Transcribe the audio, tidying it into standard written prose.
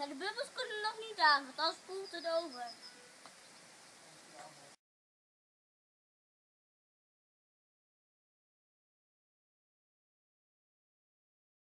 Ja, de bubbels kunnen nog niet aan, want anders koelt het over.